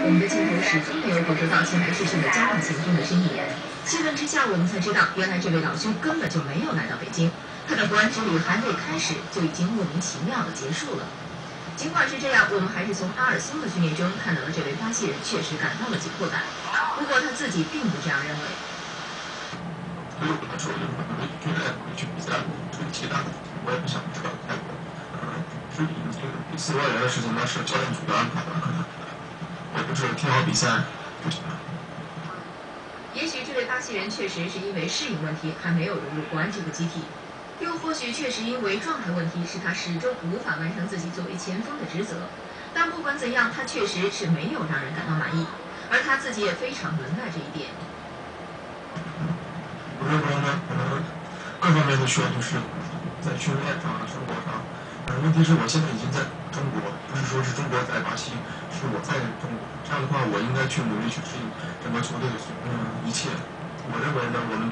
我们的镜头始终没有捕捉到前来试训的嘉定前锋的身影。新闻之下，我们才知道，原来这位老兄根本就没有来到北京，他的国安之旅还未开始，就已经莫名其妙的结束了。尽管是这样，我们还是从阿尔松的训练中看到了这位巴西人确实感到了紧迫感。不过他自己并不这样认为。 对于我来说，就是觉得去比赛，出其他的，我也不想知道太多。是一次外援的事情，那是教练组的安排的，可能我就是踢好比赛就行了。 也许这位巴西人确实是因为适应问题还没有融入国安这个集体，又或许确实因为状态问题使他始终无法完成自己作为前锋的职责。但不管怎样，他确实是没有让人感到满意，而他自己也非常明白这一点。 我认为呢，可能各方面的需要就是在训练上、生活上。问题是我现在已经在中国，不是说是中国在巴西，是我在中国。这样的话，我应该去努力去适应整个球队的一切。我认为呢，我们